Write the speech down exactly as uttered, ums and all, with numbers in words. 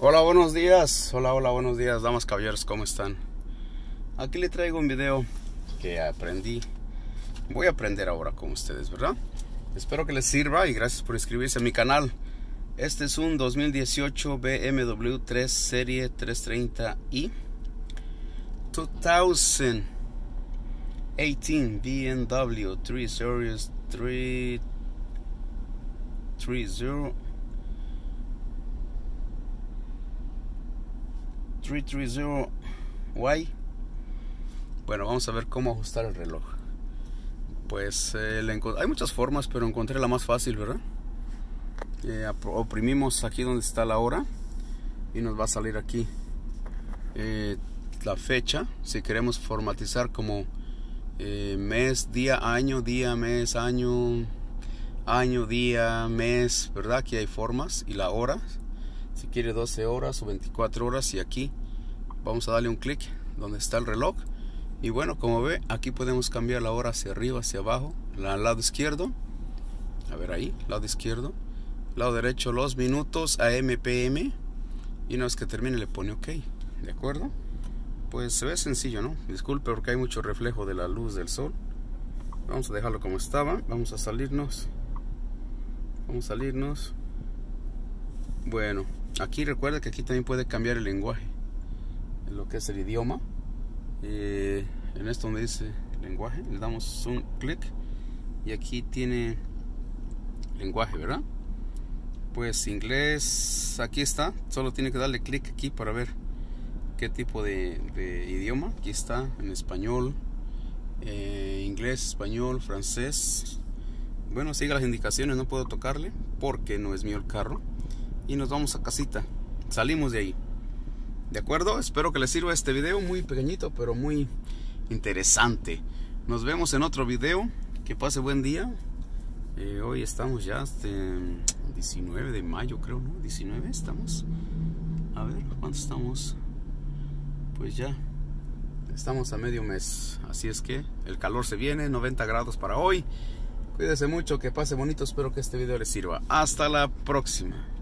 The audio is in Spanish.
Hola, buenos días. Hola, hola, buenos días, damas, caballeros, ¿cómo están? Aquí le traigo un video que aprendí. Voy a aprender ahora con ustedes, ¿verdad? Espero que les sirva y gracias por inscribirse a mi canal. Este es un dos mil dieciocho B M W tres Serie trescientos treinta i. dos mil dieciocho B M W tres Series trescientos treinta. trescientos treinta Y. Bueno, vamos a ver cómo ajustar el reloj. Pues eh, hay muchas formas, pero encontré la más fácil, ¿verdad? Eh, oprimimos aquí donde está la hora y nos va a salir aquí eh, la fecha. Si queremos formatizar como eh, mes, día, año, día, mes, año, año, día, mes, ¿verdad? Aquí hay formas. Y la hora, si quiere doce horas o veinticuatro horas. Y aquí vamos a darle un clic donde está el reloj. Y bueno, como ve, aquí podemos cambiar la hora hacia arriba, hacia abajo, al lado izquierdo. A ver ahí, lado izquierdo. Lado derecho, los minutos, A M, P M. Y una vez que termine le pone OK. ¿De acuerdo? Pues se ve sencillo, ¿no? Disculpe porque hay mucho reflejo de la luz del sol. Vamos a dejarlo como estaba. Vamos a salirnos. Vamos a salirnos. Bueno, aquí recuerda que aquí también puede cambiar el lenguaje. En lo que es el idioma. Eh, en esto donde dice lenguaje, le damos un clic. Y aquí tiene lenguaje, ¿verdad? Pues inglés, aquí está. Solo tiene que darle clic aquí para ver qué tipo de, de idioma. Aquí está, en español, eh, inglés, español, francés. Bueno, siga las indicaciones, no puedo tocarle porque no es mío el carro. Y nos vamos a casita, salimos de ahí. ¿De acuerdo? Espero que les sirva este video, muy pequeñito pero muy interesante. Nos vemos en otro video. Que pase buen día. Eh, hoy estamos ya este diecinueve de mayo, creo, ¿no? diecinueve estamos. A ver, ¿cuánto estamos? Pues ya estamos a medio mes. Así es que el calor se viene, noventa grados para hoy. Cuídense mucho, que pase bonito. Espero que este video les sirva. Hasta la próxima.